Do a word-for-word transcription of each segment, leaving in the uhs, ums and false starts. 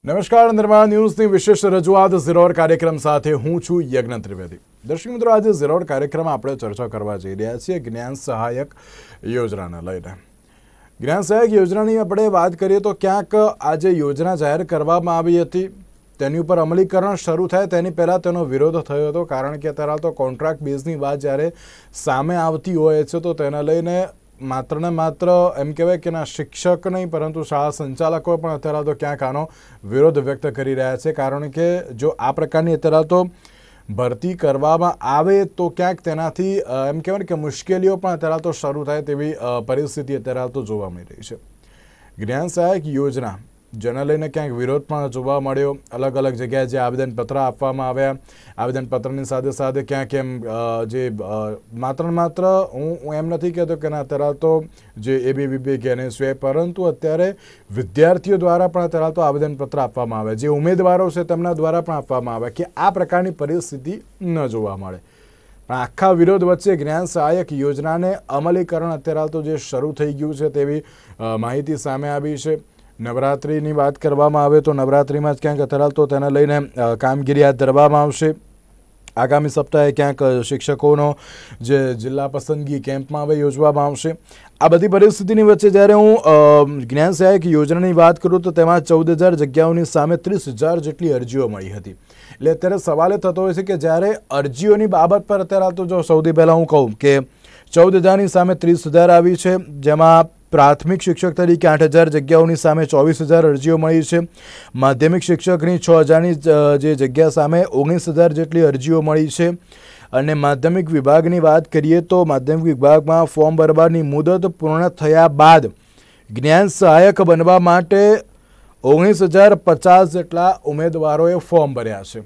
નમસ્કાર, નિર્માણ ન્યૂઝની વિશેષ રજૂઆત ઝીરોર કાર્યક્રમ સાથે હું છું યજ્ઞ ત્રિવેદી। દર્શક મિત્રો, આજે ઝીરોર કાર્યક્રમમાં આપણે ચર્ચા કરવા જઈ રહ્યા છીએ જ્ઞાન સહાયક યોજનાને લઈને। જ્ઞાન સહાયક યોજનાની આપણે વાત કરીએ તો ક્યાંક આજે યોજના જાહેર કરવામાં આવી હતી, તેની ઉપર અમલીકરણ શરૂ થાય તેની પહેલાં તેનો વિરોધ થયો હતો, કારણ કે અત્યારે તો કોન્ટ્રાક્ટ બેઝની વાત જ્યારે સામે આવતી હોય છે તો તેને લઈને માત્ર ને માત્ર એમ કહેવાય કે ના શિક્ષક નહીં પરંતુ શાળા સંચાલકો પણ અત્યારે તો ક્યાંક આનો વિરોધ વ્યક્ત કરી રહ્યા છે, કારણ કે જો આ પ્રકારની અત્યારે તો ભરતી કરવામાં આવે તો ક્યાંક તેનાથી એમ કહેવાય કે મુશ્કેલીઓ પણ અત્યારે તો શરૂ થાય તેવી પરિસ્થિતિ અત્યારે તો જોવા મળી રહી છે। જ્ઞાન સહાયક યોજના જેને લઈને ક્યાંક વિરોધ પણ જોવા મળ્યો, અલગ અલગ જગ્યાએ જે આવેદનપત્ર આપવામાં આવ્યા, આવેદનપત્રની સાથે સાથે ક્યાંક એમ જે માત્ર માત્ર હું એમ નથી કહેતો કે ના અત્યારે તો જે એબીવીપી કે એને સ્વે, પરંતુ અત્યારે વિદ્યાર્થીઓ દ્વારા પણ અત્યારે તો આવેદનપત્ર આપવામાં આવે, જે ઉમેદવારો છે તેમના દ્વારા પણ આપવામાં આવે કે આ પ્રકારની પરિસ્થિતિ ન જોવા મળે। પણ આખા વિરોધ વચ્ચે જ્ઞાન સહાયક યોજનાને અમલીકરણ અત્યારે તો જે શરૂ થઈ ગયું છે તેવી માહિતી સામે આવી છે। નવરાત્રિની વાત કરવામાં આવે તો નવરાત્રિમાં જ ક્યાંક અત્યારે તો તેને લઈને કામગીરી હાથ ધરવામાં આવશે। આગામી સપ્તાહે ક્યાંક શિક્ષકોનો જે જિલ્લા પસંદગી કેમ્પમાં હવે યોજવામાં આવશે। આ બધી પરિસ્થિતિની વચ્ચે જ્યારે હું જ્ઞાન સહાયક યોજનાની વાત કરું તો તેમાં ચૌદ હજાર જગ્યાઓની સામે ત્રીસ હજાર જેટલી અરજીઓ મળી હતી। એટલે અત્યારે સવાલ એ થતો હોય છે કે જ્યારે અરજીઓની બાબત પર અત્યારે તો જો સૌથી પહેલાં હું કહું કે ચૌદ હજારની સામે ત્રીસ હજાર આવી છે, જેમાં પ્રાથમિક શિક્ષક તરીકે આઠ હજાર જગ્યાઓની સામે ચોવીસ હજાર અરજીઓ મળી છે। માધ્યમિક શિક્ષકની છ હજારની જે જગ્યા સામે ઓગણીસ હજાર જેટલી અરજીઓ મળી છે। અને માધ્યમિક વિભાગની વાત કરીએ તો માધ્યમિક વિભાગમાં ફોર્મ ભરવાની મુદત પૂર્ણ થયા બાદ જ્ઞાન સહાયક બનવા માટે ઓગણીસ હજાર પચાસ જેટલા ઉમેદવારોએ ફોર્મ ભર્યા છે।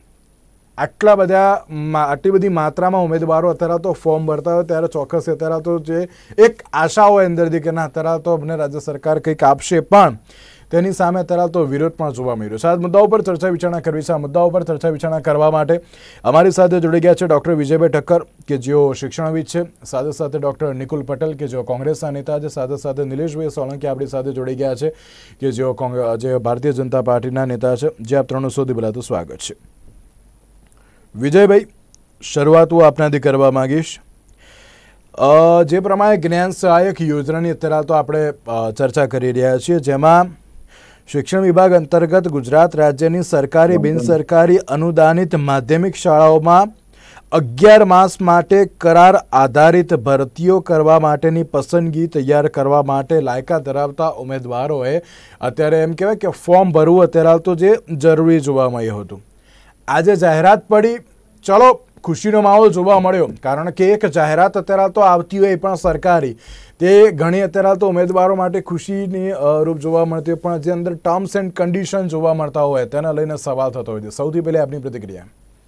આટલા બધા આટલી બધી માત્રામાં ઉમેદવારો અત્યારે તો ફોર્મ ભરતા હોય ત્યારે ચોક્કસ અત્યારે તો જે એક આશા હોય અંદરથી કે ના અત્યારે તો અમને રાજ્ય સરકાર કંઈક આપશે, પણ તેની સામે અત્યારે તો વિરોધ પણ જોવા મળ્યો છે। આ મુદ્દાઓ પર ચર્ચા વિચારણા કરવી છે। આ મુદ્દાઓ પર ચર્ચા વિચારણા કરવા માટે અમારી સાથે જોડી ગયા છે ડૉક્ટર વિજયભાઈ ઠક્કર કે જેઓ શિક્ષણવિદ છે, સાથે સાથે ડૉક્ટર નિકુલ પટેલ કે જેઓ કોંગ્રેસના નેતા છે, સાથે સાથે નિલેશભાઈ સોલંકી આપણી સાથે જોડી ગયા છે કે જેઓ જે ભારતીય જનતા પાર્ટીના નેતા છે। જે આપ ત્રણનું સૌથી પહેલાં તો સ્વાગત છે। વિજયભાઈ, શરૂઆત હું આપનાથી કરવા માંગીશ। જે પ્રમાણે જ્ઞાન સહાયક યોજનાની અત્યારે તો આપણે ચર્ચા કરી રહ્યા છીએ, જેમાં શિક્ષણ વિભાગ અંતર્ગત ગુજરાત રાજ્યની સરકારી બિન સરકારી અનુદાનિત માધ્યમિક શાળાઓમાં અગિયાર માસ માટે કરાર આધારિત ભરતીઓ કરવા માટેની પસંદગી તૈયાર કરવા માટે લાયકાત ધરાવતા ઉમેદવારોએ અત્યારે એમ કહેવાય કે ફોર્મ ભરવું અત્યારે તો જે જરૂરી જોવા મળ્યું હતું। આજે જાહેરાત પડી, ચલો ખુશીનો માહોલ જોવા મળ્યો, કારણ કે એક જાહેરાત અત્યારે તો આવતી હોય પણ સરકારી, તે ઘણી અત્યારે તો ઉમેદવારો માટે ખુશીની રૂપ જોવા મળતી હોય, પણ જે અંદર ટર્મ્સ એન્ડ કન્ડિશન જોવા મળતા હોય તેના લઈને સવાલ થતો હોય છે। સૌથી પહેલા આપની પ્રતિક્રિયા।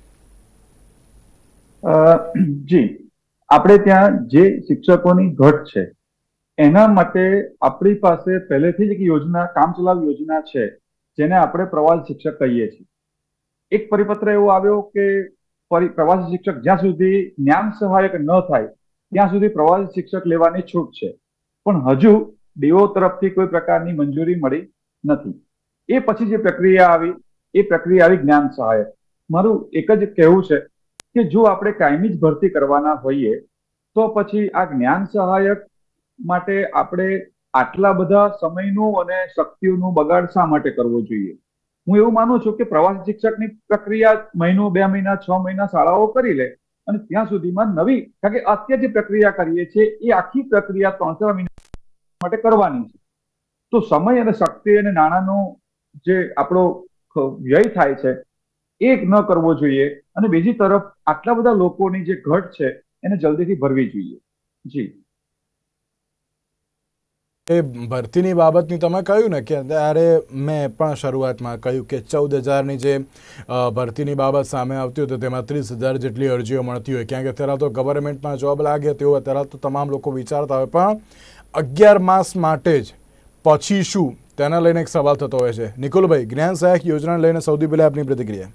જી, આપણે ત્યાં જે શિક્ષકોની ઘટ છે એના માટે આપણી પાસે પહેલેથી જ એક યોજના કામચલાઉ યોજના છે, જેને આપણે પ્રવાસી શિક્ષક કહીએ છીએ। એક પરિપત્ર એવો આવ્યો કે પ્રવાસી શિક્ષક જ્યાં સુધી જ્ઞાન સહાયક ન થાય ત્યાં સુધી પ્રવાસી શિક્ષક લેવાની છૂટ છે, પણ હજુ ડીઓ તરફથી કોઈ પ્રકારની મંજૂરી મળી નથી। એ પછી જે પ્રક્રિયા આવી એ પ્રક્રિયા આવી જ્ઞાન સહાયક। મારું એક જ કહેવું છે કે જો આપણે કાયમી જ ભરતી કરવાના હોઈએ તો પછી આ જ્ઞાન સહાયક માટે આપણે આટલા બધા સમયનું અને શક્તિઓનું બગાડ શા માટે કરવો જોઈએ? હું એવું માનું છું કે પ્રવાસી શિક્ષકની પ્રક્રિયા મહિનો બે મહિના છ મહિના શાળાઓ કરી લે અને ત્યાં સુધીમાં નવી, કારણ કે અત્યારે જે પ્રક્રિયા કરીએ છીએ એ આખી પ્રક્રિયા ત્રણ ચાર મહિના માટે કરવાની છે, તો સમય અને શક્તિ અને નાણાંનો જે આપણો વ્યય થાય છે એ ન કરવો જોઈએ। અને બીજી તરફ આટલા બધા લોકોની જે ઘટ છે એને જલ્દીથી ભરવી જોઈએ। જી, એ ભરતીની બાબતની તમે કહ્યું ને કે ત્યારે મેં પણ શરૂઆતમાં કહ્યું કે ચૌદ હજારની જે ભરતીની બાબત સામે આવતી હોય તો તેમાં ત્રીસ હજાર જેટલી અરજીઓ મળતી હોય, ક્યાંક અત્યારે તો ગવર્મેન્ટમાં જોબ લાગે તેવું અત્યારે તો તમામ લોકો વિચારતા હોય, પણ અગિયાર માસ માટે જ પછી શું તેના લઈને એક સવાલ થતો હોય છે। નિકુલભાઈ, જ્ઞાન સહાયક યોજનાને લઈને સૌથી પહેલા આપની પ્રતિક્રિયા।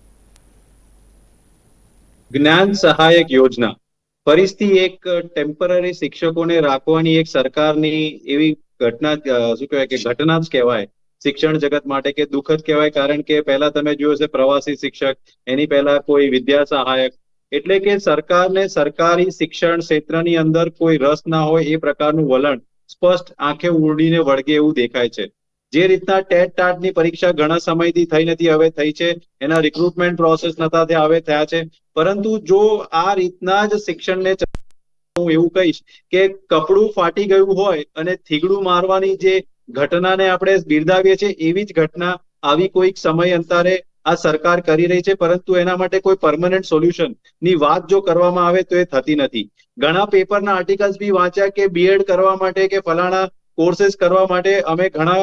જ્ઞાન સહાયક યોજના ફરીથી એક ટેમ્પરરી શિક્ષકોને રાખવાની એક સરકારની એવી ઘટના શું કહેવાય કે ઘટના જ કહેવાય શિક્ષણ જગત માટે કે દુઃખદ કહેવાય, કારણ કે પહેલા તમે જોયું હશે પ્રવાસી શિક્ષક, એની પહેલા કોઈ વિદ્યા સહાયક, એટલે કે સરકારને સરકારી શિક્ષણ ક્ષેત્રની અંદર કોઈ રસ ના હોય એ પ્રકારનું વલણ સ્પષ્ટ આંખે ઉડીને વળગે એવું દેખાય છે. જે રીતના ટેટ ટાટની પરીક્ષા ઘણા સમયથી થઈ નથી, હવે થઈ છે, એના રિક્રુટમેન્ટ પ્રોસેસ નતા થયા, હવે થયા છે. પરંતુ જો આ રીતના જ શિક્ષણને હું એવું કહીશ કે કપડું ફાટી ગયું હોય અને થીગડું મારવાની જે ઘટનાને આપણે બિરદાવીએ છીએ, એવી જ ઘટના આવી કોઈક સમય અંતરે આ સરકાર કરી રહી છે, પરંતુ એના માટે કોઈ પરમનન્ટ સોલ્યુશન ની વાત જો કરવામાં આવે તો એ થતી નથી. ઘણા પેપરના આર્ટિકલ્સ બી વાંચ્યા કે બીએડ કરવા માટે કે ફલાણા કોર્सेस કરવા માટે અમે ઘણા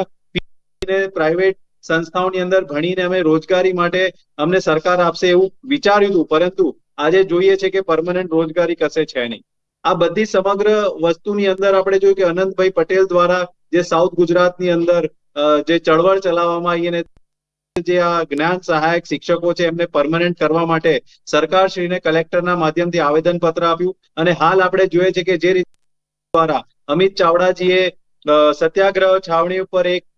પ્રાઇવેટ સંસ્થાઓની અંદર ભણીને અમે રોજગારી માટે અમને સરકાર આપશે એવું વિચાર્યું હતું, પરંતુ આજે જોઈએ છે કે પરમનન્ટ રોજગારી કશે છે નહીં. આ બધી સમગ્ર વસ્તુની અંદર આપણે જોયું કે અનંતભાઈ પટેલ દ્વારા જે સાઉથ ગુજરાતની અંદર જે ચળવળ ચલાવવામાં આવી અને જે આ જ્ઞાન સહાયક શિક્ષકો છે એમને પરમનન્ટ કરવા માટે સરકારશ્રીને કલેક્ટરના માધ્યમથી આવેદન પત્ર આપ્યું. અને હાલ આપણે જોઈએ છે કે જે રીતે દ્વારા અમિત ચાવડાજીએ સત્યાગ્રહ છાવણી ઉપર એક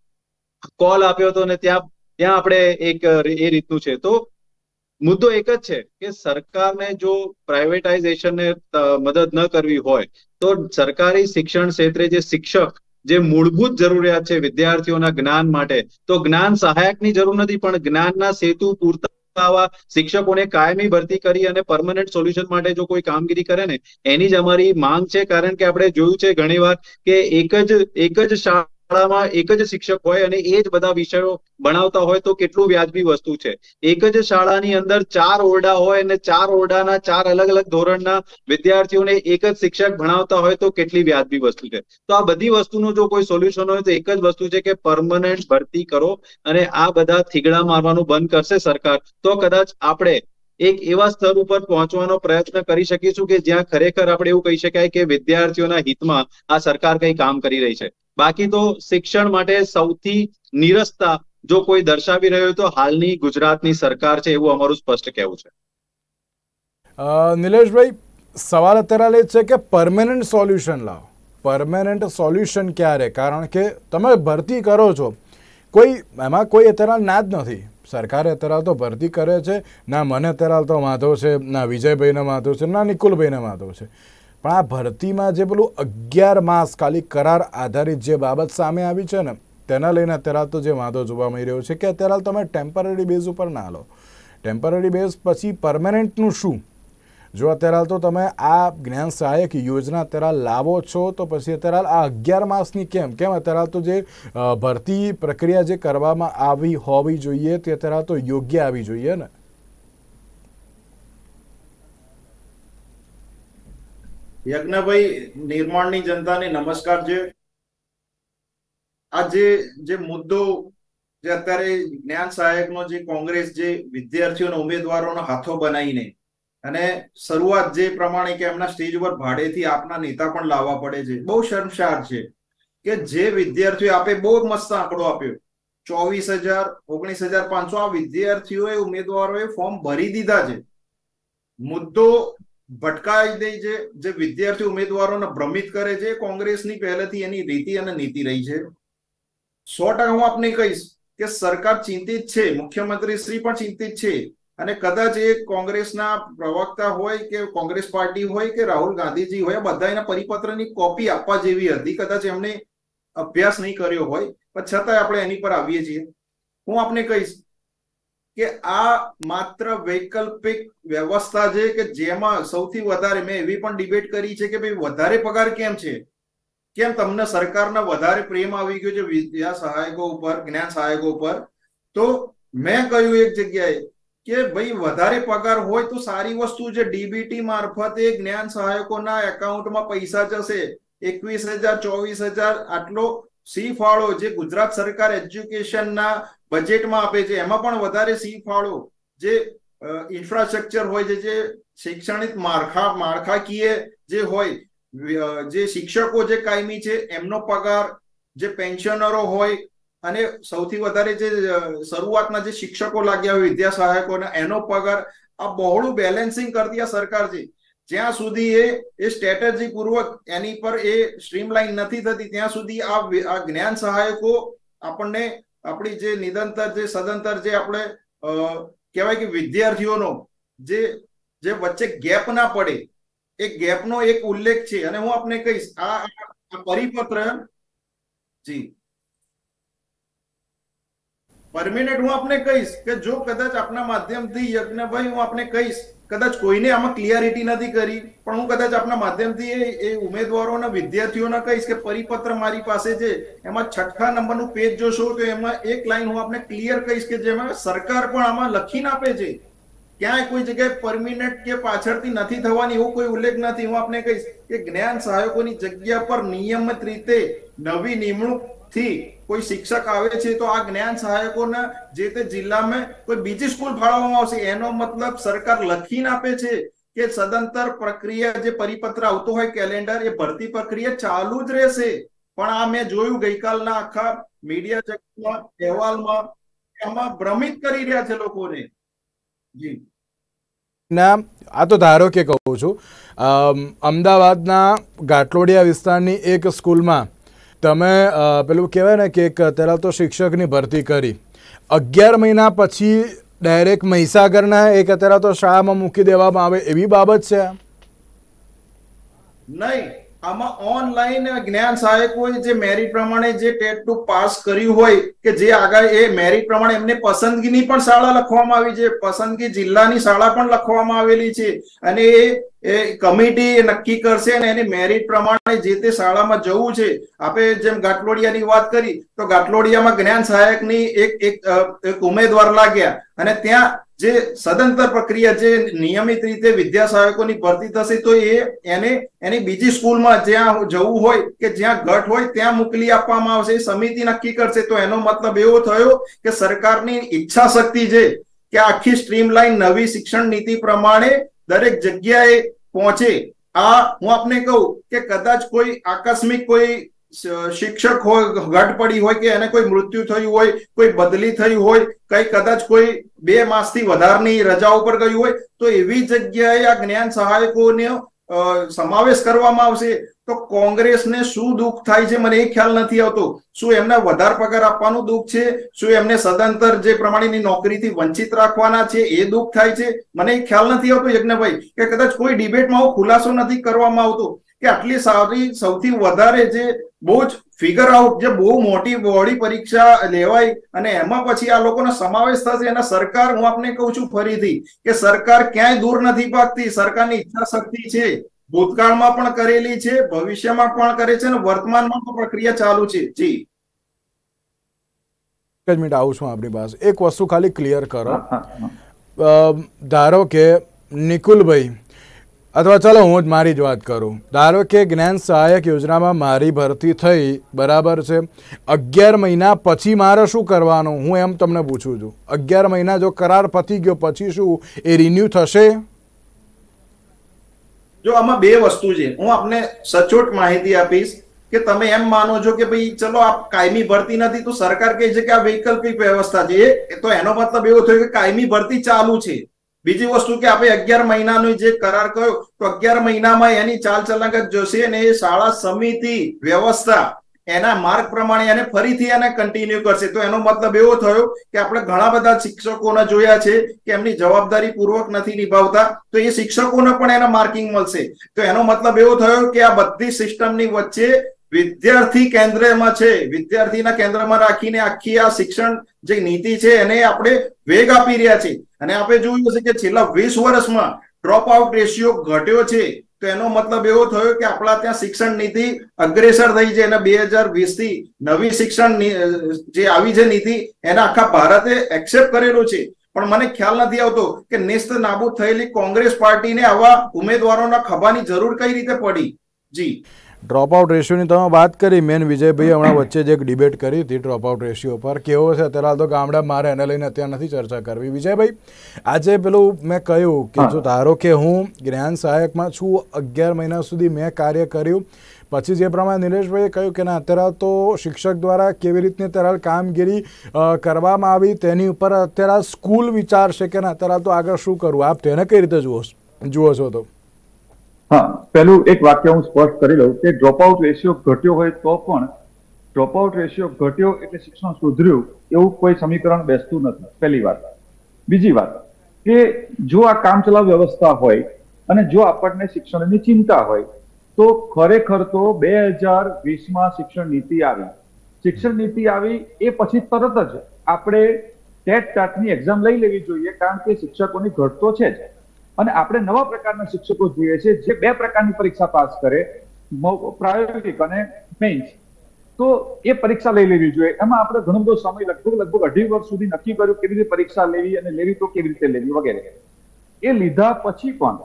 કોલ આપ્યો હતો અને ત્યાં ત્યાં આપણે એક એ રીતનું છે. તો મુદ્દો એક જ છે કે સરકારને જો પ્રાઇવેટાઇઝેશનને મદદ ન કરવી હોય તો સરકારી શિક્ષણ ક્ષેત્રે જે શિક્ષક જે મૂળભૂત જરૂરિયાત છે વિદ્યાર્થીઓના જ્ઞાન માટે, તો જ્ઞાન સહાયકની જરૂર નથી, પણ જ્ઞાનના સેતુ પૂરતા આવા શિક્ષકોને કાયમી ભરતી કરી અને પરમનન્ટ સોલ્યુશન માટે જો કોઈ કામગીરી કરે ને, એની જ અમારી માંગ છે. કારણ કે આપણે જોયું છે ઘણીવાર કે એક જ એક જ શાળામાં એક જ શિક્ષક હોય અને એ જ બધા વિષયો ભણાવતા હોય તો કેટલું વ્યાજબી વસ્તુ છે. એક જ શાળાની અંદર ચાર ઓરડા હોય અને ચાર ઓરડાના ચાર અલગ અલગ ધોરણના વિદ્યાર્થીઓને એક જ શિક્ષક ભણાવતા હોય તો કેટલી વ્યાજબી વસ્તુ છે. તો આ બધી વસ્તુનું જો કોઈ સોલ્યુશન હોય તો એક જ વસ્તુ છે કે પરમનન્ટ ભરતી કરો, અને આ બધા થીગડા મારવાનું બંધ કરશે સરકાર, તો કદાચ આપણે એક એવા સ્તર ઉપર પહોંચવાનો પ્રયત્ન કરી શકીશું કે જ્યાં ખરેખર આપણે એવું કહી શકાય કે વિદ્યાર્થીઓના હિતમાં આ સરકાર કઈ કામ કરી રહી છે. બાકી તો શિક્ષણ માટે સૌથી નીરસતા જો કોઈ દર્શાવી રહ્યો તો હાલની ગુજરાતની સરકાર છે, એવું અમારું સ્પષ્ટ કહેવું છે. નિલેશભાઈ, સવાલ અત્યારે એ છે કે પરમેનન્ટ સોલ્યુશન લાવો. પરમેનન્ટ સોલ્યુશન ક્યારે? કારણ કે તમે ભરતી કરો છો, કોઈ એમાં કોઈ અત્યારે ના જ નથી. સરકારે અત્યારે તો ભરતી કરે છે, ના મને અત્યારે તો વાંધો છે, ના વિજયભાઈને વાંધો છે, ના નિકુલભાઈને વાંધો છે, પણ આ ભરતીમાં જે પેલું અગિયાર માસ ખાલી કરાર આધારિત જે બાબત સામે આવી છે ને, તેના લઈને અત્યારે તો જે વાંધો જોવા મળી રહ્યો છે કે અત્યારે તમે ટેમ્પરરી બેઝ ઉપર ના લો. ટેમ્પરરી બેઝ પછી પરમેનન્ટનું શું? જો અત્યારે તો તમે આ જ્ઞાન સહાયક યોજના અત્યારે લાવો છો તો પછી અત્યારે આ અગિયાર માસની કેમ કેમ અત્યારે તો જે ભરતી પ્રક્રિયા જે કરવામાં આવી હોવી જોઈએ તે અત્યારે તો યોગ્ય આવી જોઈએ ને? યજ્ઞભાઈ, નિર્માણની જનતાને નમસ્કાર. છે આ જે જે મુદ્દો જે અત્યારે જ્ઞાન સહાયકનો જે કોંગ્રેસ જે વિદ્યાર્થીઓના ઉમેદવારોના હાથો બનાવીને અને શરૂઆત જે પ્રમાણે કે એમના સ્ટેજ ઉપર ભાડેથી આપના નેતા પણ લાવવા પડે છે, બહુ શર્મસાર છે કે જે વિદ્યાર્થીઓ આપે બહુ મસ્ત આંકડો આપ્યો, ચોવીસ હજાર ઓગણીસ હજાર પાંચસો આ વિદ્યાર્થીઓએ ઉમેદવારોએ ફોર્મ ભરી દીધા છે. મુદ્દો ભટકાઈ દે છે, જે વિદ્યાર્થી ઉમેદવારોને ભ્રમિત કરે છે, કોંગ્રેસની પહેલેથી એની રીતિ અને નીતિ રહી છે. સો ટકા હું આપને કહીશ કે સરકાર ચિંતિત છે, મુખ્યમંત્રી શ્રી પણ ચિંતિત છે, અને કદાચ એ કોંગ્રેસના પ્રવક્તા હોય કે કોંગ્રેસ પાર્ટી હોય કે રાહુલ ગાંધીજી હોય, બધા એના પરિપત્રની કોપી આપવા જેવી હતી. કદાચ એમને અભ્યાસ નહીં કર્યો હોય, પણ છતાંય આપણે એની પર આવીએ છીએ. હું આપને કહીશ કે આ માત્ર વૈકલ્પિક વ્યવસ્થા છે કે જેમાં સૌથી વધારે મેં એવી પણ ડિબેટ કરી છે કે ભાઈ વધારે પગાર કેમ છે, કેમ તમને સરકારના વધારે પ્રેમ આવી ગયો છે વિદ્યા સહાયકો ઉપર, જ્ઞાન સહાયકો ઉપર. તો મેં કહ્યું એક જગ્યાએ કે ભાઈ વધારે પગાર હોય તો સારી વસ્તુ છે, ડીબીટી મારફતે જ્ઞાન સહાયકોના એકાઉન્ટમાં પૈસા જશે. એકવીસ હજાર ચોવીસ હજાર આટલો સી ફાળો જે ગુજરાત સરકાર એજ્યુકેશનના બજેટમાં આપે છે, એમાં પણ વધારે સી ફાળો જે ઇન્ફ્રાસ્ટ્રક્ચર હોય છે, જે શૈક્ષણિક માળખા માળખાકીય જે હોય, જે શિક્ષકો જે કાયમી છે એમનો પગાર, જે પેન્શનરો હોય, અને સૌથી વધારે જે શરૂઆતના જે શિક્ષકો લાગ્યા હોય વિદ્યા સહાયકોના એનો પગાર, આ બહોળું બેલેન્સિંગ કરતી આ સરકાર છે. જ્યાં સુધી એ એ સ્ટ્રેટેજી પૂર્વક એની પર એ સ્ટ્રીમલાઇન નથી થતી ત્યાં સુધી આ આ જ્ઞાન સહાયકો આપણને આપણી જે નિરંતર જે સદંતર જે આપણે કહેવાય કે વિદ્યાર્થીઓનો જે જે વચ્ચે ગેપ ના પડે એ ગેપનો એક ઉલ્લેખ છે. અને હું આપને કહીશ આ પરિપત્ર જી પરમિનેન્ટ હું આપને કહીશ કે જો કદાચ આપના માધ્યમથી યજ્ઞભાઈ હું આપને કહીશ, કદાચ કોઈને આમાં ક્લિયરિટી નથી કરી, પણ હું કદાચ આપના માધ્યમથી એ ઉમેદવારોના વિદ્યાર્થીઓને કહીશ કે પરિપત્ર મારી પાસે છે, એમાં છઠ્ઠા નંબરનું પેજ જોશો તો એમાં એક લાઈન હું આપને ક્લિયર કહીશ કે જેમાં સરકાર પણ આમાં લખીને આપે છે. ક્યાંય કોઈ જગ્યાએ પરમિનેન્ટ કે પાછળથી નથી થવાની એવો કોઈ ઉલ્લેખ નથી. હું આપને કહીશ કે જ્ઞાન સહાયકોની જગ્યા પર નિયમિત રીતે નવી નિમણૂક થી કોઈ શિક્ષક આવે છે તો આ જ્ઞાન સહાયકોને જે તે જિલ્લામાં કોઈ બીજી સ્કૂલ ફાળવવામાં આવશે. એનો મતલબ સરકાર લખીને આપે છે કે સદંતર પ્રક્રિયા જે પરિપત્ર આવતો હોય કેલેન્ડર એ ભરતી પ્રક્રિયા ચાલુ જ રહેશે. પણ આ મેં જોયું ગઈકાલના આખા મીડિયા જગતમાં અહેવાલમાં એમાં ભ્રમિત કરી રહ્યા છે લોકોને. જી ના આ તો ધારો કે કહું છું અમદાવાદના ઘાટલોડિયા વિસ્તારની એક સ્કૂલમાં તમે પેલું કહેવાય ને કે એક અત્યારે તો શિક્ષકની ભરતી કરી, અગિયાર મહિના પછી ડાયરેક્ટ મહીસાગરના એક અત્યારે તો શાળામાં મૂકી દેવામાં આવે એવી બાબત છે નહીં. આમાં ઓનલાઈન જ્ઞાન સહાયકોએ જે મેરિટ પ્રમાણે જે ટેટ ટુ પાસ કર્યું હોય કે જે આગળ એ મેરિટ પ્રમાણે એમને પસંદગીની પણ શાળા લખવામાં આવી છે, પસંદગી જિલ્લાની શાળા પણ લખવામાં આવેલી છે. અને એ કમિટી નક્કી કરશે અને એની મેરિટ પ્રમાણે જે તે શાળામાં જવું છે. આપણે જેમ ઘાટલોડિયાની વાત કરી તો ઘાટલોડિયામાં જ્ઞાન સહાયકની એક એક ઉમેદવાર લાગ્યા અને ત્યાં જે સદંતર પ્રક્રિયા જે નિયમિત રીતે વિદ્યા સહાયકોની ભરતી થશે તો એ એને એની બીજી સ્કૂલમાં જ્યાં જવું હોય કે જ્યાં ઘટ હોય ત્યાં મોકલી આપવામાં આવશે. સમિતિ નક્કી કરશે. તો એનો મતલબ એવો થયો કે સરકારની ઈચ્છા શક્તિ છે કે આખી સ્ટ્રીમલાઈન નવી શિક્ષણ નીતિ પ્રમાણે દરેક જગ્યાએ પહોંચે. આ હું આપને કહું કે કદાચ કોઈ આકસ્મિક કોઈ શિક્ષક હોય ઘટ પડી હોય કે એને કોઈ મૃત્યુ થયું હોય, કોઈ બદલી થઈ હોય, કઈ કદાચ કોઈ બે માસથી વધારની રજા ઉપર ગયું હોય તો એવી જગ્યાએ આ જ્ઞાન સહાયકોને સમાવેશ કરવામાં આવશે. તો કોંગ્રેસને શું દુઃખ થાય છે મને એ ખ્યાલ નથી આવતો. શું એમને વધારે પગાર આપવાનું દુઃખ છે? શું એમને સદંતર જે પ્રમાણેની નોકરીથી વંચિત રાખવાના છે એ દુઃખ થાય છે? મને એ ખ્યાલ નથી આવતો યજ્ઞભાઈ કે કદાચ કોઈ ડિબેટમાં આવો ખુલાસો નથી કરવામાં આવતો કે આટલી સારી સૌથી વધારે જે બહુ જ ફિગર આઉટ જે બહુ મોટી બોડી પરીક્ષા લેવાય અને એમાં પછી આ લોકોનો સમાવેશ થશે. અને સરકાર હું આપને કહું છું ફરીથી કે સરકાર ક્યાંય દૂર નથી ભાગતી. સરકારની ઈચ્છા શક્તિ છે, ભૂતકાળમાં પણ કરેલી છે, ભવિષ્યમાં પણ કરે છે અને વર્તમાનમાં પણ પ્રક્રિયા ચાલુ છે. જી એક મિનિટ આવું છું આપણી પાસે. એક વસ્તુ ખાલી ક્લિયર કરો. ધારો કે નિકુલભાઈ અથવા ચાલો હું જ મારી જ વાત કરું. ધારો કે જ્ઞાન સહાયક યોજનામાં મારી ભરતી થઈ, બરાબર છે, અગિયાર મહિના પછી મારે શું કરવાનું હું એમ તમને પૂછું છું. અગિયાર મહિના જો કરાર પતી ગયો પછી શું એ રિન્યુ થશે? જો આમાં બે વસ્તુ છે, હું આપને સચોટ માહિતી આપીશ કે તમે એમ માનો છો કે ભાઈ ચલો આ કાયમી ભરતી નથી તો સરકાર કહે છે કે આ વૈકલ્પિક વ્યવસ્થા છે, તો એનો મતલબ એવો થયો કે કાયમી ભરતી ચાલુ છે. બીજી વસ્તુ કે આપણે અગિયાર મહિનાનો જે કરાર કર્યો તો અગિયાર મહિનામાં એની ચાલ ચલાક જોશે અને એ શાળા સમિતિ વ્યવસ્થા એના માર્ગ પ્રમાણે એને ફરીથી એને કન્ટિન્યુ કરશે. તો એનો મતલબ એવો થયો કે આપણે ઘણા બધા શિક્ષકોને જોયા છે કે એમની જવાબદારી પૂર્વક નથી નિભાવતા તો એ શિક્ષકોને પણ એના માર્કિંગ મળશે. તો એનો મતલબ એવો થયો કે આ બધી સિસ્ટમની વચ્ચે વિદ્યાર્થી કેન્દ્રમાં છે, વિદ્યાર્થીના કેન્દ્રમાં રાખીને આખી આ શિક્ષણ જે નીતિ છે એને આપણે વેગ આપી રહ્યા છે. અને આપણે જોયું છે કે છેલ્લા વીસ વર્ષમાં ડ્રોપ આઉટ રેશિયો ઘટ્યો છે. તો એનો મતલબ એવો થયો કે આપણા ત્યાં શિક્ષણ નીતિ અગ્રેસર થઈ છે અને બે હજાર વીસ થી નવી શિક્ષણ જે આવી છે નીતિ એને આખા ભારતે એક્સેપ્ટ કરેલું છે. પણ મને ખ્યાલ નથી આવતો કે નેસ્ત નાબૂદ થયેલી કોંગ્રેસ પાર્ટીને આવા ઉમેદવારોના ખભાની જરૂર કઈ રીતે પડી. જી ડ્રોપ આઉટ રેશિયોની તમે વાત કરી, મેન વિજયભાઈ હમણાં વચ્ચે જે એક ડિબેટ કરી હતી ડ્રોપ આઉટ રેશિયો પર કેવો છે અત્યારે તો ગામડા મારે એને લઈને અત્યારે નથી ચર્ચા કરવી. વિજયભાઈ આજે પેલું મેં કહ્યું કે જો ધારો કે હું જ્ઞાન સહાયકમાં છું, અગિયાર મહિના સુધી મેં કાર્ય કર્યું, પછી જે પ્રમાણે નિલેશભાઈએ કહ્યું કે ના અત્યારે તો શિક્ષક દ્વારા કેવી રીતની અત્યારે કામગીરી કરવામાં આવી તેની ઉપર અત્યારે સ્કૂલ વિચારશે કે ના અત્યારે તો આગળ શું કરવું. આપ તેને કઈ રીતે જુઓ જુઓ છો? તો હા, પેલું એક વાક્ય હું સ્પષ્ટ કરી લઉં કે ડ્રોપ આઉટ રેશિયો ઘટ્યો હોય તો પણ ડ્રોપ આઉટ રેશિયો ઘટ્યો એટલે શિક્ષણ સુધર્યું એવું કોઈ સમીકરણ બેસતું નથી, પહેલી વાત. બીજી વાત કે જો આ કામચલાઉ વ્યવસ્થા હોય અને જો આપણને શિક્ષણની ચિંતા હોય તો ખરેખર તો બે હજાર વીસમાં શિક્ષણ નીતિ આવી. શિક્ષણ નીતિ આવી એ પછી તરત જ આપણે ટેટ ટાટની એક્ઝામ લઈ લેવી જોઈએ, કારણ કે શિક્ષકોની ઘટ તો છે જ અને આપણે નવા પ્રકારના શિક્ષકો જોઈએ છે જે બે પ્રકારની પરીક્ષા પાસ કરે, પ્રાયોગિક અને મેઇન્સ. તો એ પરીક્ષા લઈ લેવી જોઈએ. એમાં આપણે ઘણો બધો સમય લગભગ લગભગ અઢી વર્ષ સુધી નક્કી કર્યું કેવી રીતે પરીક્ષા લેવી અને લેવી તો કેવી રીતે લેવી વગેરે. એ લીધા પછી પણ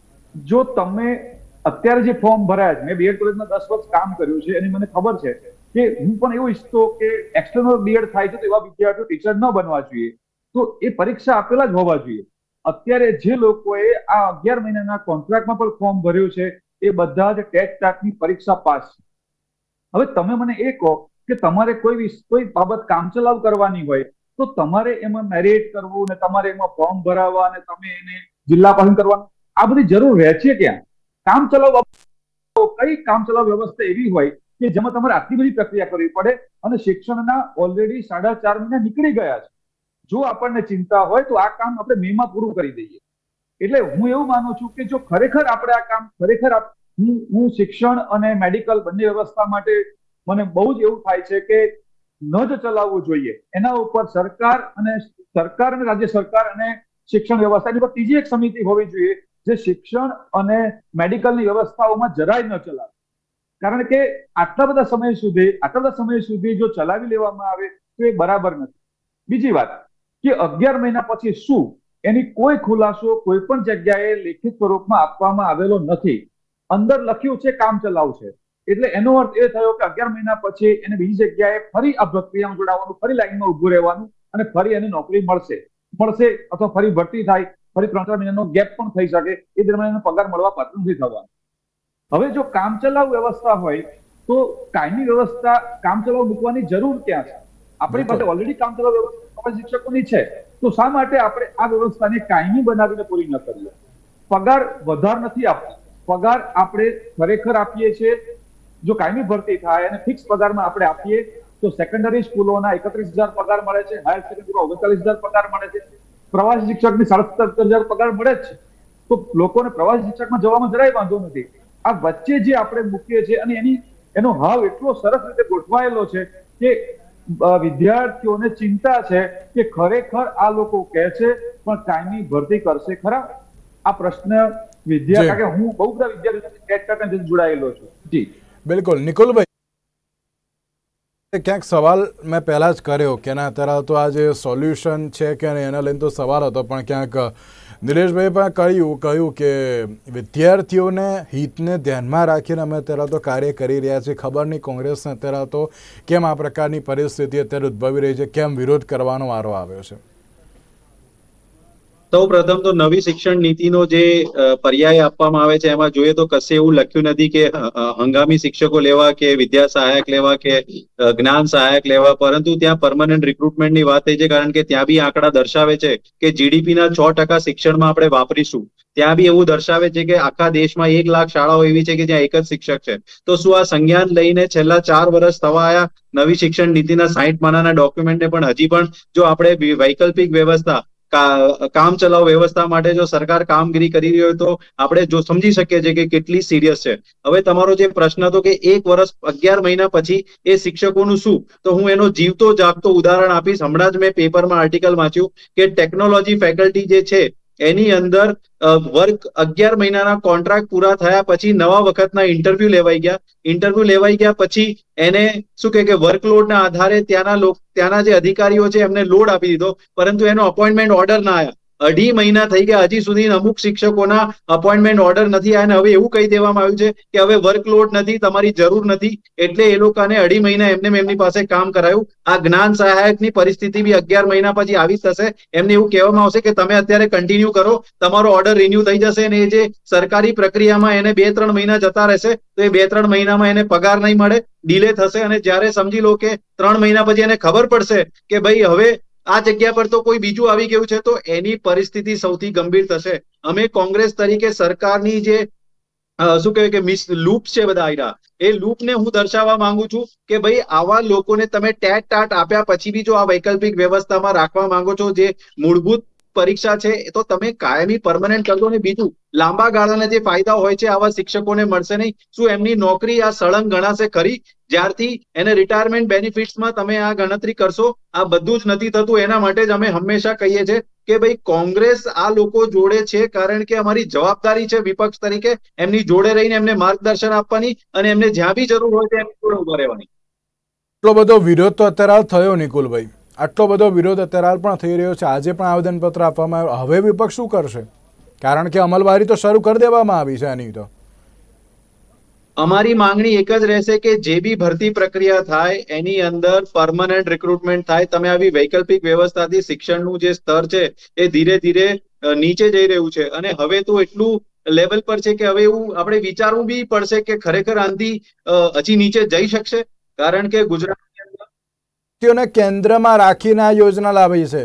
જો તમે અત્યારે જે ફોર્મ ભરાયા છે, મેં બીએડ કોલેજમાં દસ વર્ષ કામ કર્યું છે એની મને ખબર છે કે હું પણ એવું ઈચ્છતો કે એક્સટર્નલ બીએડ થાય છે તો એવા વિદ્યાર્થીઓ ટીચર ન બનવા જોઈએ, તો એ પરીક્ષા આપેલા જ હોવા જોઈએ. અત્યારે જે લોકોએ આ અગિયાર મહિનાના કોન્ટ્રાક્ટમાં પણ ફોર્મ ભર્યું છે એ બધા જ ટેટ ટાટની પરીક્ષા પાસ છે. હવે તમે મને એ કહો કે તમારે કોઈ કોઈ બાબત કામચલાઉ કરવાની હોય તો તમારે એમાં મેરિટ કરવું ને તમારે એમાં ફોર્મ ભરાવવા અને તમે એને જિલ્લા પસંદ કરવાનું, આ બધી જરૂર રહે છે ક્યાં? કામચલાઉ કઈ કામચલાઉ વ્યવસ્થા એવી હોય કે જેમાં તમારે આટલી બધી પ્રક્રિયા કરવી પડે અને શિક્ષણના ઓલરેડી સાડા ચાર મહિના નીકળી ગયા છે. જો આપણને ચિંતા હોય તો આ કામ આપણે મે માં પૂરું કરી દઈએ. એટલે હું એવું માનું છું કે જો ખરેખર આપણે આ કામ ખરેખર હું હું શિક્ષણ અને મેડિકલ બંને વ્યવસ્થા માટે મને બહુ જ એવું થાય છે કે ન જ ચલાવવું જોઈએ. એના ઉપર સરકાર અને સરકાર અને રાજ્ય સરકાર અને શિક્ષણ વ્યવસ્થા એની પર ત્રીજી એક સમિતિ હોવી જોઈએ જે શિક્ષણ અને મેડિકલની વ્યવસ્થાઓમાં જરાય ન ચલાવે. કારણ કે આટલા બધા સમય સુધી આટલા બધા સમય સુધી જો ચલાવી લેવામાં આવે તો એ બરાબર નથી. બીજી વાત કે અગિયાર મહિના પછી શું એની કોઈ ખુલાસો કોઈ પણ જગ્યાએ લેખિત સ્વરૂપમાં આપવામાં આવેલો નથી. અંદર લખ્યું છે કામ ચલાવ છે એટલે એનો અર્થ એ થયો કે અગિયાર મહિના પછી એને બીજી જગ્યાએ ફરી આ પ્રક્રિયામાં જોડાવાનું, ફરી લાઈનમાં ઉભું રહેવાનું અને ફરી એને નોકરી મળશે મળશે અથવા ફરી ભરતી થાય, ફરી ત્રણ ચાર મહિનાનો ગેપ પણ થઈ શકે, એ દરમિયાન એને પગાર મળવા પાત્ર નથી થવાનું. હવે જો કામચલાઉ વ્યવસ્થા હોય તો કાયમી વ્યવસ્થા કામચલાઉ મૂકવાની જરૂર ક્યાં છે? આપણી પાસે ઓલરેડી કામચલાઉ વ્યવસ્થા શિક્ષકોની છે, તો શા માટે આપણે આ વ્યવસ્થાને કાયમી બનાવીને પૂરી ન કરીએ? પગાર વધાર નથી આપતો, પગાર આપણે ખરેખર આપીએ છીએ. જો કાયમી ભરતી થાય અને ફિક્સ પગારમાં આપણે આપીએ તો સેકન્ડરી સ્કૂલોના એકત્રીસ હજાર પગાર મળે છે, હાયર સેકન્ડરીમાં ઓગણચાલીસ હજાર પગાર મળે છે, પ્રવાસી શિક્ષકની સાડા સત્તર હજાર પગાર મળે છે. તો લોકોને પ્રવાસી શિક્ષકમાં જવામાં જરાય વાંધો નથી. આ વચ્ચે જે આપણે મૂકીએ છીએ અને એની એનો હાવ એટલો સરસ રીતે ગોઠવાયેલો છે કે વિદ્યાર્થીઓને ચિંતા છે કે ખરેખર આ લોકો કહે છે પણ કાયમી ભરતી કરશે ખરા? આ પ્રશ્ન વિદ્યા કે હું બહુ બધા વિદ્યાર્થીઓ જોડાયેલો છું. જી બિલકુલ. નિકુલભાઈ, ક્યાંક સવાલ મેં પહેલા જ કર્યો કે ના અત્યારે તો આ જે સોલ્યુશન છે કે એના લઈને તો સવાલ હતો, પણ ક્યાંક નિલેશભાઈ પણ કહ્યું કહ્યું કે વિદ્યાર્થીઓને હિતને ધ્યાનમાં રાખીને અમે અત્યારે તો કાર્ય કરી રહ્યા છીએ. ખબર નહીં કોંગ્રેસને અત્યારે તો કેમ આ પ્રકારની પરિસ્થિતિ અત્યારે ઉદ્ભવી રહી છે, કેમ વિરોધ કરવાનો વારો આવ્યો છે? સૌ પ્રથમ તો નવી શિક્ષણ નીતિનો જે પર્યાય આપવામાં આવે છે એમાં જોઈએ તો કશે એવું લખ્યું નથી કે હંગામી શિક્ષકો લેવા કે વિદ્યા સહાયક લેવા કે જ્ઞાન સહાયક લેવા, પરંતુ ત્યાં પરમનન્ટ રિક્રુટમેન્ટની વાત થઈ છે. કારણ કે ત્યાં બી આંકડા દર્શાવે છે કે જીડીપીના છ ટકા શિક્ષણમાં આપણે વાપરીશું. ત્યાં બી એવું દર્શાવે છે કે આખા દેશમાં એક લાખ શાળાઓ એવી છે કે જ્યાં એક જ શિક્ષક છે. તો શું આ સંજ્ઞાન લઈને છેલ્લા ચાર વર્ષ થવા આવ્યા નવી શિક્ષણ નીતિના સાહીઠ પાનાના ડોક્યુમેન્ટને પણ હજી પણ જો આપણે વૈકલ્પિક વ્યવસ્થા કામ ચલાવ વ્યવસ્થા માટે જો સરકાર કામગીરી કરી રહી હોય તો આપણે જો સમજી શકીએ છીએ કે કેટલી સિરિયસ છે. હવે તમારો જે પ્રશ્ન હતો કે એક વર્ષ અગિયાર મહિના પછી એ શિક્ષકોનું શું, તો હું એનો જીવતો જાગતો ઉદાહરણ આપીશ. હમણાં જ મેં પેપરમાં આર્ટિકલ વાંચ્યું કે ટેકનોલોજી ફેકલ્ટી જે છે એની અંદર વર્ક અગિયાર મહિનાના કોન્ટ્રાક્ટ પૂરા થયા પછી નવા વખતના ઇન્ટરવ્યુ લેવાઈ ગયા. ઇન્ટરવ્યુ લેવાઈ ગયા પછી એને શું કે વર્કલોડના આધારે ત્યાંના લોકો ત્યાંના જે અધિકારીઓ છે એમને લોડ આપી દીધો, પરંતુ એનો અપોઇન્ટમેન્ટ ઓર્ડર ના આવ્યા. અઢી મહિના થઈ ગયા, હજી સુધી અમુક શિક્ષકોના અપોઇન્ટમેન્ટ ઓર્ડર નથી આવ્યા અને હવે એવું કહી દેવામાં આવ્યું છે કે હવે વર્કલોડ નથી, તમારી જરૂર નથી, એટલે એ લોકોને અઢી મહિના એમને એમની પાસે કામ કરાયું. આ જ્ઞાન સહાયકની પરિસ્થિતિ બી અગિયાર મહિના પછી આવી થશે. એમને એવું કહેવામાં આવશે કે તમે અત્યારે કન્ટિન્યુ કરો, તમારો ઓર્ડર રિન્યુ થઈ જશે અને એ જે સરકારી પ્રક્રિયામાં એને બે ત્રણ મહિના જતા રહેશે તો એ બે ત્રણ મહિનામાં એને પગાર નહીં મળે, ડિલે થશે અને જ્યારે સમજી લો કે ત્રણ મહિના પછી એને ખબર પડશે કે ભાઈ હવે આ જગ્યા પર તો કોઈ બીજું આવી ગયું છે તો એની પરિસ્થિતિ સૌથી ગંભીર થશે. અમે કોંગ્રેસ તરીકે સરકારની જે શું કહેવાય કે મિસ લૂપ છે બધા આયરા, એ લૂપને હું દર્શાવવા માંગુ છું કે ભાઈ આવા લોકોને તમે ટેટ ટાટ આપ્યા પછી બી જો આ વૈકલ્પિક વ્યવસ્થામાં રાખવા માંગો છો, જે મૂળભૂત પરીક્ષા છે તો તમે કાયમી પરમનન્ટ કરજો. ને બીજું લાંબા ગાળાના જે ફાયદા હોય છે આવા શિક્ષકોને મળશે નહીં. શું એમની નોકરી આ સળંગ ગણાશે ખરી? જ્યારથી એને રિટાયરમેન્ટ બેનિફિટ્સમાં તમે આ ગણતરી કરશો, આ બધું જ નથી થતું. એના માટે જ અમે હંમેશા કહીએ છીએ કે ભાઈ કોંગ્રેસ આ લોકો જોડે છે કારણ કે અમારી જવાબદારી છે વિપક્ષ તરીકે એમની જોડે રહીને એમને માર્ગદર્શન આપવાની અને એમને જ્યાં બી જરૂર હોય ત્યાં એમની જોડે ઉભા રહેવાની. એટલો બધો વિરોધ તો અત્યારે થયો નિકુલભાઈ, આટલો બધો વિરોધ અત્યારે પણ થઈ રહ્યો છે, આજે પણ આવેદનપત્ર આપવામાં આવ્યું, હવે વિપક્ષ શું કરશે? કારણ કે અમલવારી તો શરૂ કરી દેવામાં આવી છે આની. તો અમારી માંગણી એક જ રહેશે કે જે બી ભરતી પ્રક્રિયા થાય એની અંદર પરમનન્ટ રિક્રુટમેન્ટ થાય. તમે આવી વૈકલ્પિક વ્યવસ્થાથી શિક્ષણનું જે સ્તર છે એ ધીરે ધીરે નીચે જઈ રહ્યું છે અને હવે તો એટલું લેવલ પર છે કે હવે એવું આપણે વિચારવું બી પડશે કે ખરેખર આનાથી હજી નીચે જઈ શકશે. કારણ કે ગુજરાત કેન્દ્રમાં રાખીને આ યોજના લાવી છે.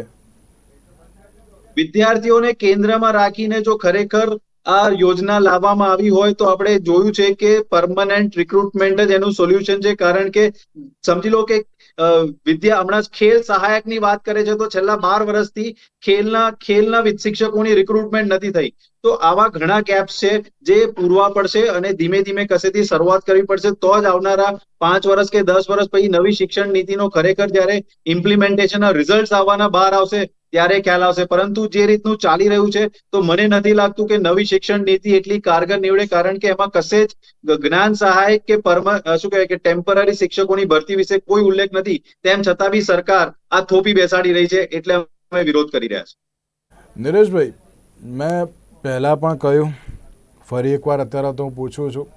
વિદ્યાર્થીઓને કેન્દ્રમાં રાખીને જો ખરેખર આ યોજના લાવવામાં આવી હોય તો આપણે જોયું છે કે પરમનન્ટ રિક્રુટમેન્ટ જ એનું સોલ્યુશન છે. કારણ કે સમજી લો કે વિદ્યા હમણાં ખેલ સહાયકની વાત કરે છે તો છેલ્લા બાર વર્ષથી ખેલના ખેલના શિક્ષકોની રિક્રુટમેન્ટ નથી થઈ. તો આવા ઘણા ગેપ્સ છે જે પૂરવા પડશે અને ધીમે ધીમે કશેથી શરૂઆત કરવી પડશે. તો જ આવનારા પાંચ વર્ષ કે દસ વર્ષ પછી નવી શિક્ષણ નીતિનો ખરેખર જયારે ઇમ્પ્લિમેન્ટેશનના રિઝલ્ટ આવવાના બહાર આવશે ત્યારે ખ્યાલ આવશે. પરંતુ જે રીતનું ચાલી રહ્યું છે તો મને નથી લાગતું કે નવી શિક્ષણ નીતિ એટલી કારગર નીવડે. કારણ કે એમાં કશે જ જ્ઞાન સહાયક કે પરમ શું કહેવાય કે ટેમ્પરરી શિક્ષકોની ભરતી વિશે કોઈ ઉલ્લેખ નથી. તેમ છતાં બી સરકાર આ થોપી બેસાડી રહી છે, એટલે અમે વિરોધ કરી રહ્યા છીએ. નીરજભાઈ, મેં પહેલા પણ કહ્યું, ફરી એકવાર અત્યારે તો હું પૂછું છું,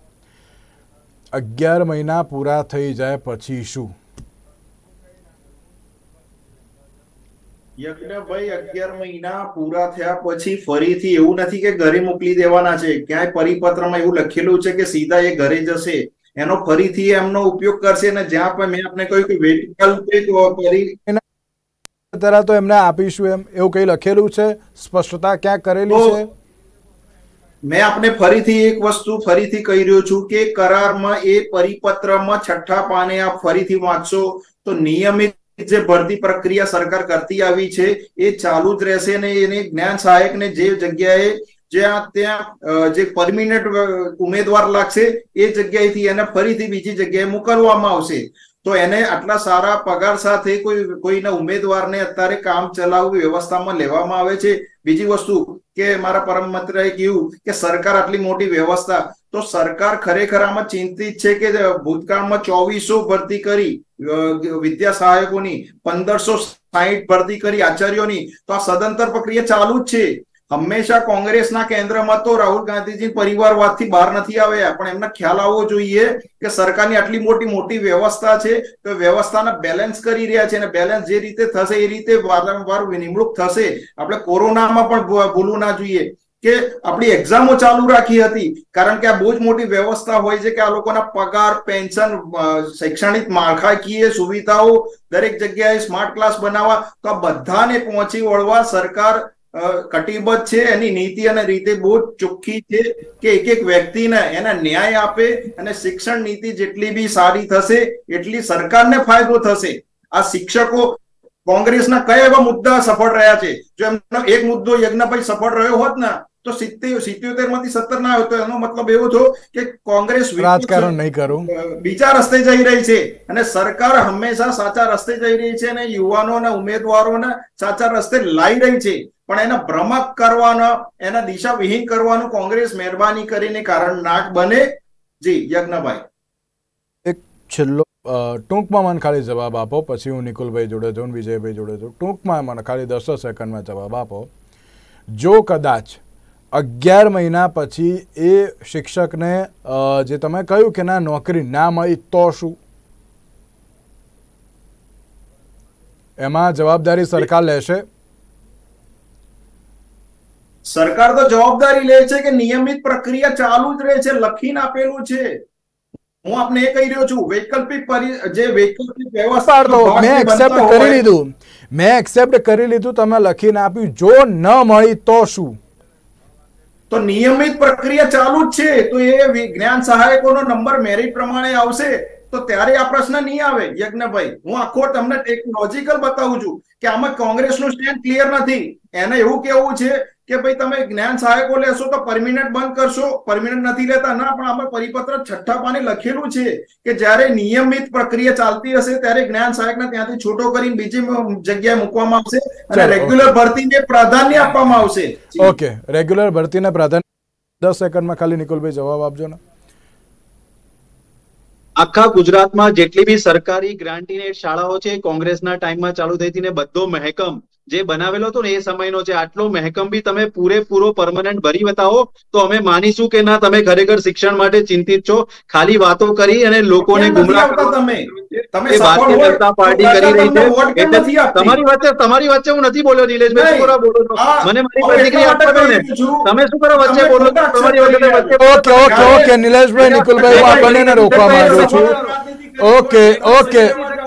અગિયાર મહિના પૂરા થઈ જાય પછી શું? યજ્ઞભાઈ, અગિયાર મહિના પૂરા થયા પછી ફરીથી એવું નથી કે ઘરે મોકલી દેવાના છે. ક્યાંય પરિપત્રમાં એવું લખેલું છે કે સીધા એ ઘરે જશે, એનો ફરીથી એમનો ઉપયોગ કરશે. અને જ્યાં પણ મેં આપને કહ્યું કે વૈકલ્પિક અત્યારે તો એમને આપીશું એમ એવું કઈ લખેલું છે? સ્પષ્ટતા ક્યાં કરેલી છે? મેં આપને ફરીથી એક વસ્તુ ફરીથી કહી રહ્યો છું કે કરારમાં એ પરિપત્રમાં છઠ્ઠા પાને આપ ફરીથી વાંચશો તો નિયમિત જે ભરતી પ્રક્રિયા સરકાર કરતી આવી છે એ ચાલુ જ રહેશે. ને એને જ્ઞાન સહાયકને જે જગ્યાએ જ્યાં ત્યાં જે પરમિનન્ટ ઉમેદવાર લાગશે એ જગ્યાએથી એને ફરીથી બીજી જગ્યાએ મોકલવામાં આવશે. તો એને આટલા સારા પગાર સાથે કોઈ કોઈના ઉમેદવારને અત્યારે કામ ચલાવવું વ્યવસ્થામાં લેવામાં આવે છે. બીજી વસ્તુ કે મારા પરમ મિત્રએ કહ્યું કે સરકાર આટલી મોટી વ્યવસ્થા, તો સરકાર ખરેખર આમાં ચિંતિત છે કે ભૂતકાળમાં ચોવીસો ભરતી કરી વિદ્યા સહાયકોની, પંદરસો સાહીઠ ભરતી કરી આચાર્યોની, તો આ સદંતર પ્રક્રિયા ચાલુ જ છે. હંમેશા કોંગ્રેસના કેન્દ્રમાં તો રાહુલ ગાંધીજી પરિવારવાદથી બહાર નથી આવ્યા, પણ એમને ખ્યાલ આવવો જોઈએ કે સરકારની આટલી મોટી મોટી વ્યવસ્થા છે તો વ્યવસ્થાને બેલેન્સ કરી રહ્યા છે. અને બેલેન્સ જે રીતે થશે એ રીતે વારંવાર નિમણૂક થશે. આપણે કોરોનામાં પણ ભૂલવું ના જોઈએ કે આપણી એક્ઝામો ચાલુ રાખી હતી, કારણ કે આ બહુ જ મોટી વ્યવસ્થા હોય છે કે આ લોકોના પગાર, પેન્શન, શૈક્ષણિક માળખાકીય સુવિધાઓ દરેક જગ્યાએ સ્માર્ટ ક્લાસ બનાવવા, તો આ બધાને પહોંચી વળવા સરકાર કટિબદ્ધ છે. એની નીતિ અને રીતે બહુ ચોખ્ખી છે કે એક એક વ્યક્તિને એને ન્યાય આપે અને શિક્ષણ નીતિ જેટલી બી સારી થશે એટલી સરકારને ફાયદો થશે. આ શિક્ષકો કોંગ્રેસના કયા એવા મુદ્દા સફળ રહ્યા છે? જો એમનો એક મુદ્દો યજ્ઞભાઈ સફળ રહ્યો હોત ને તો સિત્તેર માંથી સત્તર ના આવ્યો, તો એનો મતલબ એવો થયો કે કોંગ્રેસ રાજકારણ નહીં કરું બીજા રસ્તે જઈ રહી છે અને સરકાર હંમેશા સાચા રસ્તે જઈ રહી છે અને યુવાનો અને ઉમેદવારોને સાચા રસ્તે લાવી રહી છે. પણ એના ભ્રમક કરવાનો, એના દિશા વિહીન કરવાનું કોંગ્રેસ મહેરબાની કરીને કારણ નાક બને. જી યજ્ઞભાઈ, એક છેલ્લો ટૂંકમાં મને ખાલી જવાબ આપો, પછી હું નિકુલભાઈ જોડે જાઉં, વિજયભાઈ જોડે જાઉં. ટૂંકમાં મને ખાલી દસ સેકન્ડમાં જવાબ આપો. જો કદાચ અગિયાર મહિના પછી એ શિક્ષકને જે તમે કહ્યું કે ના નોકરી ના મળી તો શું? એમાં જવાબદારી સરકાર લેશે? સરકાર તો જવાબદારી લે છે કે નિયમિત પ્રક્રિયા ચાલુ જ રહે છે, લખીને આપેલું છે. હું આપને એ કહી રહ્યો છું વૈકલ્પિક જે વૈકલ્પિક વ્યવસ્થા મેં એક્સેપ્ટ કરી લીધું, મેં એક્સેપ્ટ કરી લીધું, તમે લખીને આપ્યું. જો ન મળી તો શું? તો નિયમિત પ્રક્રિયા ચાલુ જ છે, તો એ જ્ઞાન સહાયકોનો નંબર મેરિટ પ્રમાણે આવશે તો ત્યારે આ પ્રશ્ન નહીં આવે. યજ્ઞભાઈ, હું આખો તમને એક લોજિકલ બતાવું છું કે આમાં કોંગ્રેસનું સ્ટેન્ડ ક્લિયર નથી. એને એવું કેવું છે કે ભાઈ તમે જ્ઞાન સહાયકો લેશો તો પરમિનન્ટ બંધ કરશો, પરમિનન્ટ નથી લેતા. ના, પણ આમાં પરિપત્ર છઠ્ઠા પાને લખેલું છે કે જ્યારે નિયમિત પ્રક્રિયા ચાલતી હશે ત્યારે જ્ઞાન સહાયકને ત્યાંથી છૂટો કરીને બીજી જગ્યાએ મૂકવામાં આવશે અને રેગ્યુલર ભરતીને પ્રાધાન્ય આપવામાં આવશે. ઓકે, રેગ્યુલર ભરતીને પ્રાધાન્ય. દસ સેકન્ડમાં ખાલી નિકુલભાઈ જવાબ આપજો ને. આખા ગુજરાતમાં જેટલી બી સરકારી ગ્રાન્ટીને શાળાઓ છે કોંગ્રેસના ટાઈમમાં ચાલુ થઈ હતી ને બધો મહેકમ જે બનાવેલો હતો ને એ સમયનો છે. આટલો મહેકમ બી તમે પૂરેપૂરો પરમનન્ટ ભરી બતાવો તો અમે માનીશું કે ના તમે ખરેખર શિક્ષણ માટે ચિંતિત છો. ખાલી વાતો કરી અને લોકોને ગુમરાહ તમે તમે ભારતીય જનતા પાર્ટી કરી રહી છે. એટલે તમારી વચ્ચે તમારી વચ્ચે હું નથી બોલ્યો નિલેશભાઈ, શું કરો બોલો છો? મને મારી પ્રતિક્રિયા આપવા દો ને. તમે શું કરો વચ્ચે બોલો છો? તમારી વચ્ચે okay okay okay Nileshbhai, Nikulbhai, હું આ બંનેને રોકવા માંગુ છું. ઓકે ઓકે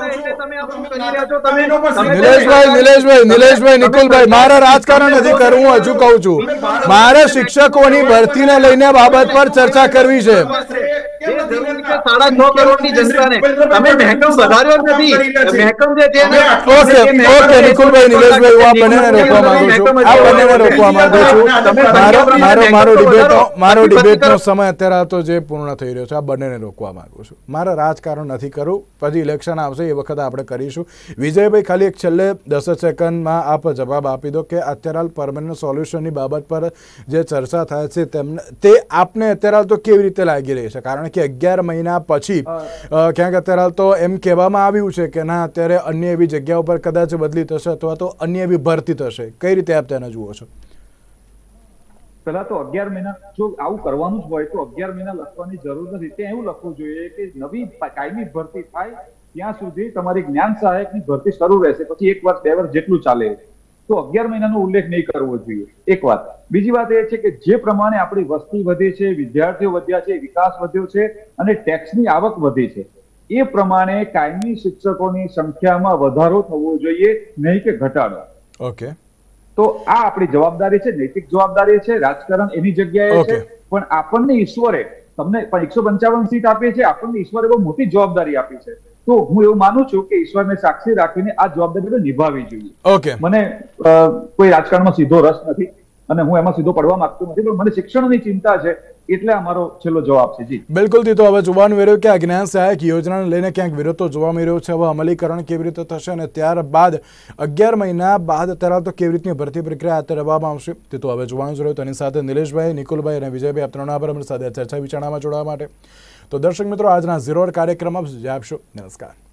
નિલેશભાઈ નિલેશભાઈ નિલેશભાઈ નિકુલભાઈ, મારે રાજકારણ નથી કરવું. હજુ કહું છું, મારે શિક્ષકોની ભરતીને લઈને બાબત પર ચર્ચા કરવી છે. સાડા છ કરોડની જનતાને તમે મહેકમ વધાર્યો નથી. મહેકમ જે છે ઓકે ઓકે નિકુલભાઈ, નિલેશભાઈ, હું આ બંનેને રોકવા માંગુ છું. આ બંનેને રોકવા માંગુ છું. મારો મારો મારો ડિબેટનો મારો ડિબેટનો સમય અત્યારે તો જે પૂર્ણ થઈ રહ્યો છે, આ બંનેને રોકવા માંગુ છું. મારે રાજકારણ નથી કરવું. પછી ઇલેક્શન આવશે એ વખતે આપણે કરીશું. વિજયભાઈ, ખાલી એક છેલ્લે દસ સેકન્ડમાં આપ જવાબ આપી દો કે અત્યારે હાલ પરમેનન્ટ સોલ્યુશનની બાબત પર જે ચર્ચા થાય છે તેમને તે આપને અત્યારે હાલ તો કેવી રીતે લાગી રહી છે? કારણ કે અગિયાર મહિના પછી ક્યાંક અત્યારે હાલ તો એમ કહેવામાં આવ્યું છે કે ના અત્યારે અન્ય એવી જગ્યાઓ પર કદાચ બદલી થશે અથવા તો અન્ય એવી ભરતી થશે. કઈ રીતે આપ તેને જુઓ છો? પેલા તો અગિયાર મહિના જો આવું કરવાનું જ હોય તો અગિયાર મહિના લખવાની જરૂર નથી. ત્યાં એવું લખવું જોઈએ કે નવી કાયમી ભરતી થાય ત્યાં સુધી તમારી જ્ઞાન સહાયકની ભરતી શરૂ રહેશે, પછી એક વર્ષ બે વર્ષ જેટલું ચાલે. તો અગિયાર મહિનાનો ઉલ્લેખ નહીં કરવો જોઈએ, એક વાત. બીજી વાત એ છે કે જે પ્રમાણે આપણી વસ્તી વધી છે, વિદ્યાર્થીઓ વધ્યા છે, વિકાસ વધ્યો છે અને ટેક્સની આવક વધી છે, એ પ્રમાણે કાયમી શિક્ષકોની સંખ્યામાં વધારો થવો જોઈએ, નહીં કે ઘટાડો. ઓકે, તો આ આપણી જવાબદારી છે, નૈતિક જવાબદારી છે. રાજકારણ એની જગ્યાએ છે, પણ આપણને ઈશ્વરે તમને પણ એકસો પંચાવન સીટ આપી છે, આપણને ઈશ્વરે બહુ મોટી જવાબદારી આપી છે. તો હું એવું માનું છું કે ઈશ્વરને સાક્ષી રાખીને આ જવાબદારી નિભાવવી જોઈએ. ઓકે, મને કોઈ રાજકારણમાં સીધો રસ નથી અને હું એમાં સીધો પડવા માંગતો નથી, પણ મને શિક્ષણની ચિંતા છે એટલે અમારો છેલ્લો જવાબ છે. જી બિલકુલ. તો હવે જોવાનું રહ્યું કે આ જ્ઞાન સહાયક યોજનાને લઈને ક્યાંક વિરોધ જોવા મળી રહ્યો છે. હવે અમલીકરણ કેવી રીતે થશે અને ત્યારબાદ અગિયાર મહિના બાદ ત્યારે તો કેવી રીતની ભરતી પ્રક્રિયા હાથ ધરવામાં આવશે તે તો હવે જોવાનું જ રહ્યું. તેની સાથે નિલેશભાઈ, નિકુલભાઈ અને વિજયભાઈ, આપ ત્રણ આભાર અમારી સાથે ચર્ચા વિચારણામાં જોડાવા માટે. તો દર્શક મિત્રો, આજના ઝીરો કાર્યક્રમ આપ આપશો. નમસ્કાર.